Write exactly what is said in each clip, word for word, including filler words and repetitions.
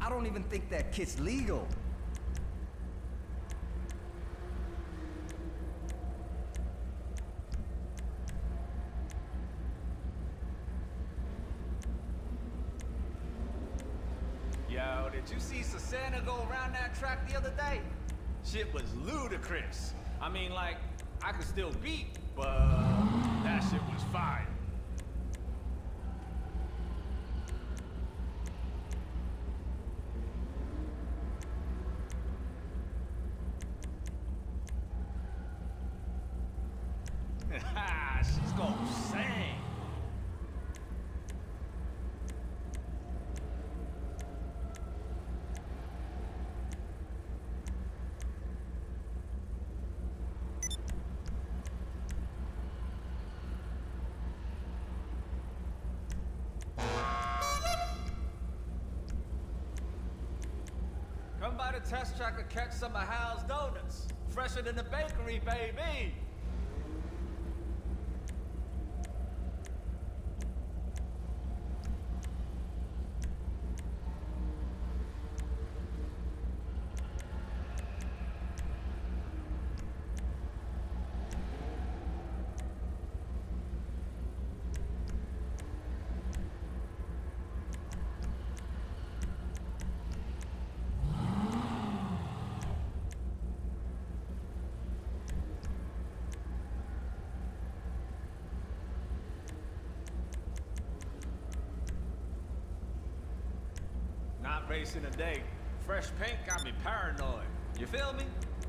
I don't even think that kit's legal. Yo, did you see Susana go around that track the other day? Shit was ludicrous. I mean, like, I could still beat, but that shit was fire. She's gonna sing. Come by the test track and catch some of Hal's donuts. Fresher than the bakery, baby. Not racing today. Fresh paint got me paranoid. You feel me?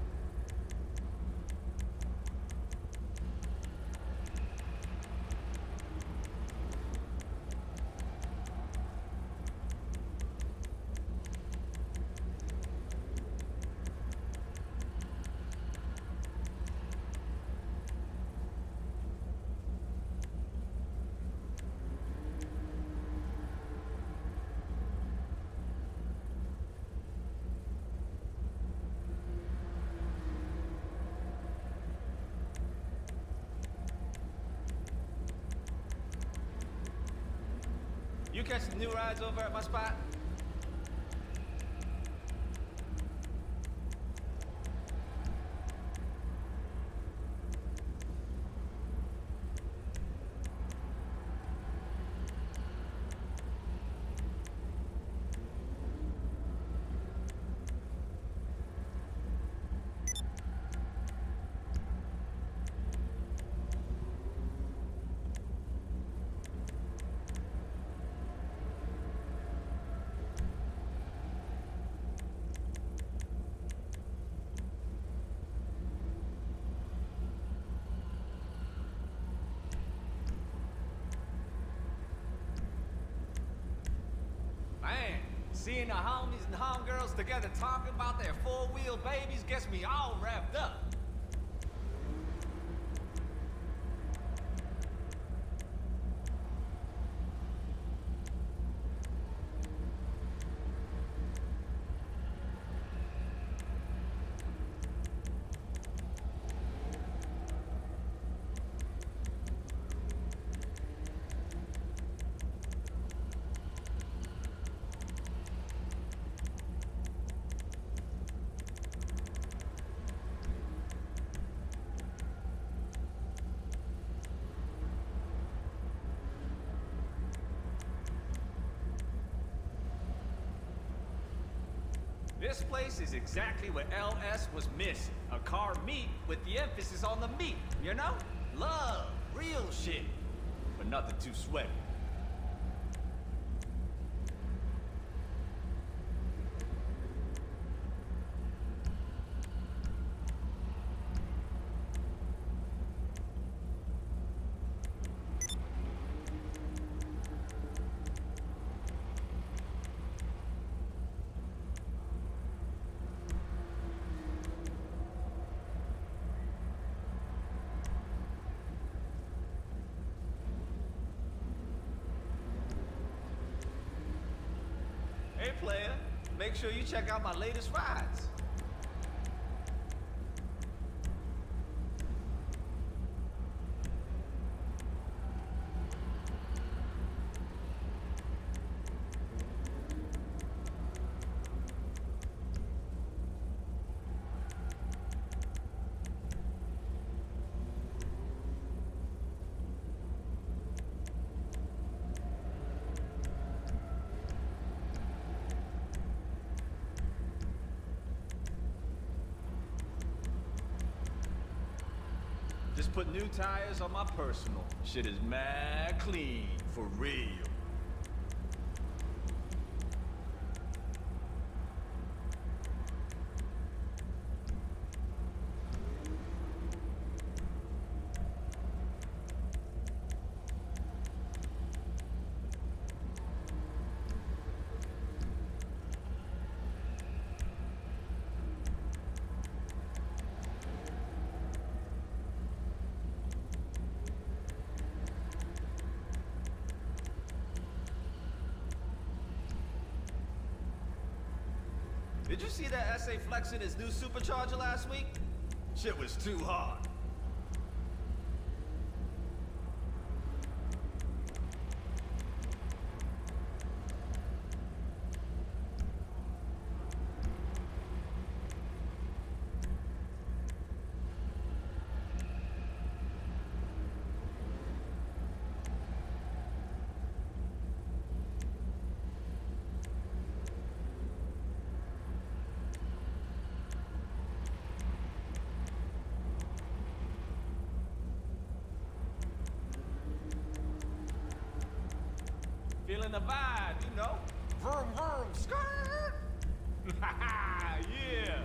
You catch the new rides over at my spot? Man, seeing the homies and homegirls together talking about their four-wheel babies gets me all wrapped up. This place is exactly what L S was missing. A car meet with the emphasis on the meat, you know? Love, real shit, but nothing too sweaty. Hey player, make sure you check out my latest rides. just put new tires on my personal. Shit is mad clean, for real. Did you see that S A flexing his new supercharger last week? Shit was too hard. Feeling the vibe, you know? Vroom, vroom, skirt! Yeah!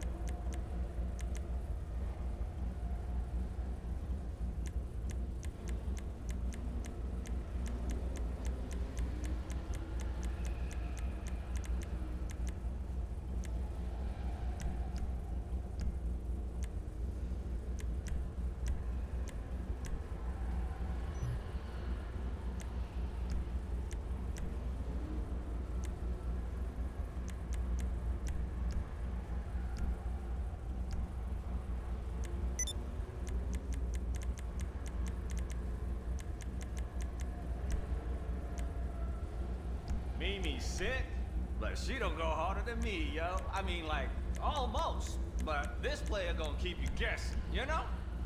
Mimi's sick, but she don't go harder than me, yo. I mean, like, almost. But this player gonna keep you guessing, you know?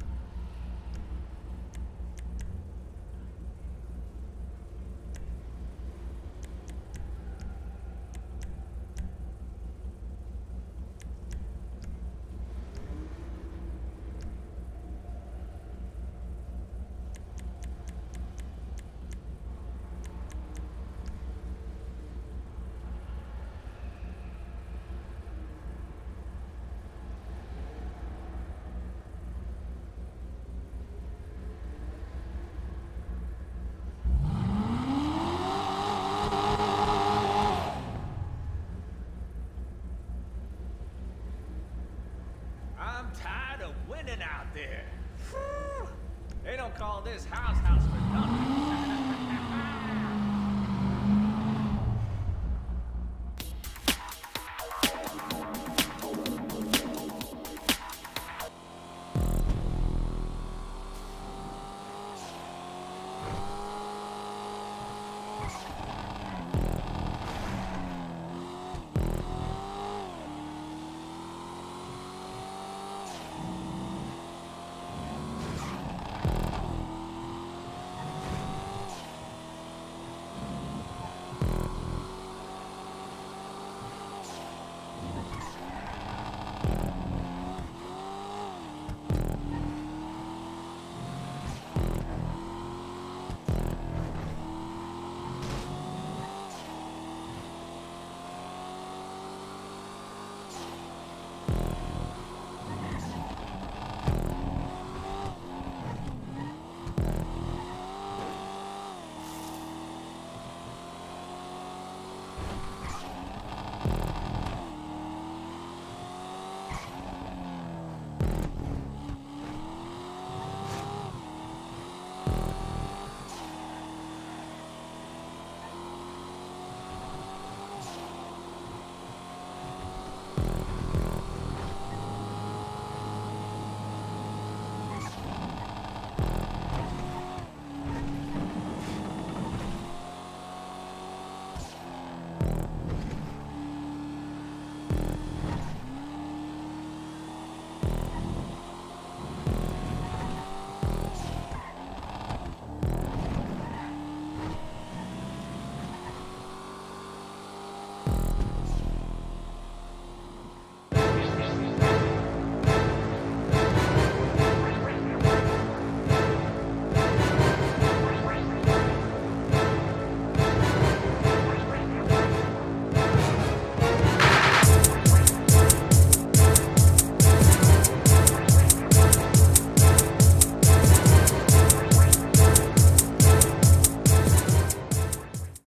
I'm tired of winning out there. Whew. They don't call this house house for nothing.